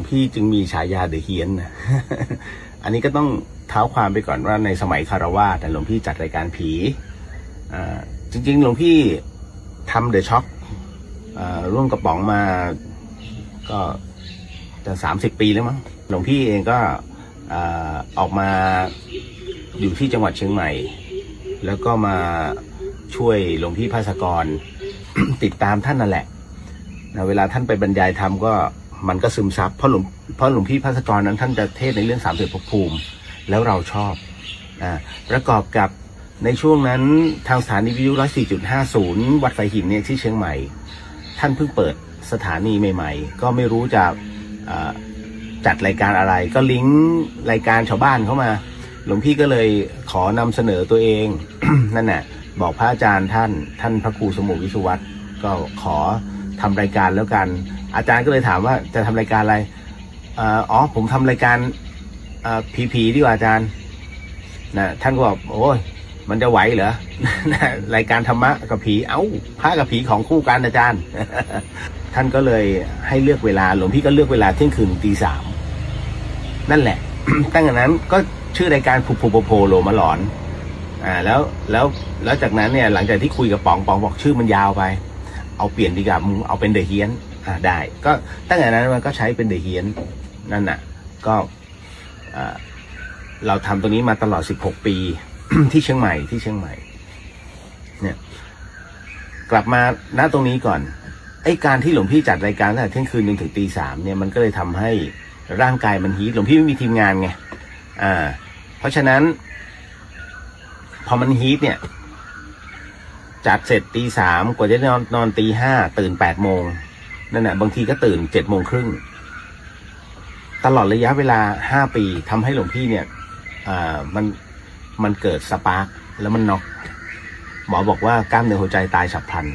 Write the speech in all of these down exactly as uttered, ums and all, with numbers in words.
พี่จึงมีฉายาเดอะเฮียนนะ อันนี้ก็ต้องเท้าความไปก่อนว่าในสมัยคารวาสหลวงพี่จัดรายการผีอ่าจริงๆหลวงพี่ทำเดอะช็อคร่วมกับป๋องมาก็จะสามสิบปีแล้วมั้งหลวงพี่เองก็ออกมาอยู่ที่จังหวัดเชียงใหม่แล้วก็มาช่วยหลวงพี่ภาสกร ติดตามท่านนั่นแหละนะเวลาท่านไปบรรยายธรรมก็มันก็ซึมซับเพราะหลวงเพราะหลวงพี่ภาสกรนั้นท่านจะเทศในเรื่องสามสิบภพภูมิแล้วเราชอบอ่าประกอบกับในช่วงนั้นทางสถานีวิทยุ ร้อยสี่จุดห้า ศูนย์วัดไฟหินเนี่ยที่เชียงใหม่ท่านเพิ่งเปิดสถานีใหม่ๆก็ไม่รู้จะจัดรายการอะไรก็ลิงก์รายการชาวบ้านเข้ามาหลวงพี่ก็เลยขอนำเสนอตัวเอง นั่นแหละบอกพระอาจารย์ท่านท่านพระครูสมุวิสุวัตรก็ขอทำรายการแล้วกันอาจารย์ก็เลยถามว่าจะทำรายการอะไรอ๋อผมทำรายการผีผีดีกว่าอาจารย์นะท่านก็บอกโอ้ยมันจะไหวเหรอ รายการธรรมะกับผีเอ้าพระกับผีของคู่กันอาจารย์ ท่านก็เลยให้เลือกเวลาหลวงพี่ก็เลือกเวลาเที่ยงคืนตีสามนั่นแหละ ตั้งแต่นั้นก็ชื่อรายการผูผูโพโพโลมาหลอนอ่าแล้วแล้วแล้วจากนั้นเนี่ยหลังจากที่คุยกับป๋องป๋องบอกชื่อมันยาวไปเอาเปลี่ยนดีกว่ามึงเอาเป็นเดอะเฮียนอ่าได้ก็ตั้งแต่นั้นมันก็ใช้เป็นเดอะเฮียนนั่นน่ะก็อ่าเราทำตรงนี้มาตลอดสิบหกปี ที่เชียงใหม่ที่เชียงใหม่เนี่ยกลับมาณตรงนี้ก่อนไอ้การที่หลวงพี่จัดรายการตั้งแต่เที่ยงคืนจนถึงตีสามเนี่ยมันก็เลยทำให้ร่างกายมันฮีทหลวงพี่ไม่มีทีมงานไงอ่าเพราะฉะนั้นพอมันฮีทเนี่ยจัดเสร็จตีสามกว่าจะนอนนอนตีห้าตื่นแปดโมงนั่นแหละบางทีก็ตื่นเจ็ดโมงครึ่งตลอดระยะเวลาห้าปีทำให้หลวงพี่เนี่ยอ่ามันมันเกิดสปาร์คแล้วมันน็อกหมอบอกว่ากล้ามเนื้อหัวใจตายฉับพลัน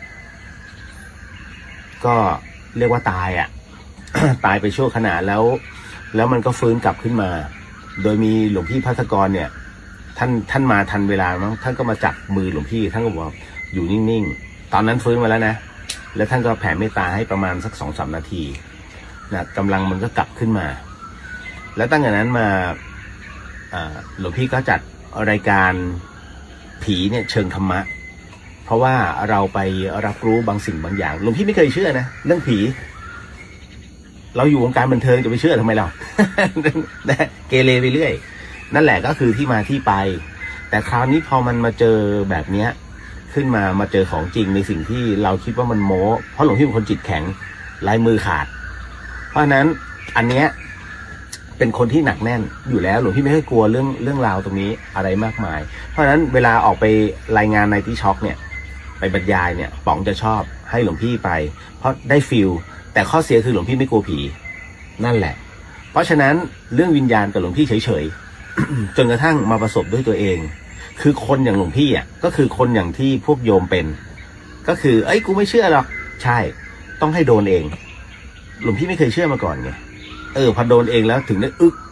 ก็เรียกว่าตายอ่ะ ตายไปชั่วขณะแล้วแล้วมันก็ฟื้นกลับขึ้นมาโดยมีหลวงพี่ภัสกรเนี่ยท่านท่านมาทันเวลามั้งท่านก็มาจับมือหลวงพี่ท่านก็บอกอยู่นิ่งๆตอนนั้นฟื้นมาแล้วนะแล้วท่านก็แผ่เมตตาให้ประมาณสักสองสามนาทีนะกำลังมันก็กลับขึ้นมาแล้วตั้งแต่นั้นมาหลวงพี่ก็จัดรายการผีเนี่ยเชิงธรรมะเพราะว่าเราไปรับรู้บางสิ่งบางอย่างหลวงพี่ไม่เคยเชื่อนะเรื่องผีเราอยู่วงการบันเทิงจะไปเชื่อทำไมเรา เกเรไปเรื่อยนั่นแหละก็คือที่มาที่ไปแต่คราวนี้พอมันมาเจอแบบเนี้ยขึ้นมามาเจอของจริงในสิ่งที่เราคิดว่ามันโม้เพราะหลวงพี่เป็นคนจิตแข็งลายมือขาดเพราะฉะนั้นอันเนี้ยเป็นคนที่หนักแน่นอยู่แล้วหลวงพี่ไม่ค่อยกลัวเรื่องเรื่องราวตรงนี้อะไรมากมายเพราะฉะนั้นเวลาออกไปรายงานในที่ช็อคเนี่ยไปบรรยายเนี่ยป๋องจะชอบให้หลวงพี่ไปเพราะได้ฟีลแต่ข้อเสียคือหลวงพี่ไม่กลัวผีนั่นแหละเพราะฉะนั้นเรื่องวิญญาณกับหลวงพี่เฉยๆ จนกระทั่งมาประสบด้วยตัวเองคือคนอย่างหลวงพี่อ่ะก็คือคนอย่างที่พวกโยมเป็นก็คือเอ้ยกูไม่เชื่อหรอกใช่ต้องให้โดนเองหลวงพี่ไม่เคยเชื่อมาก่อนไงเออพอโดนเองแล้วถึงได้อึก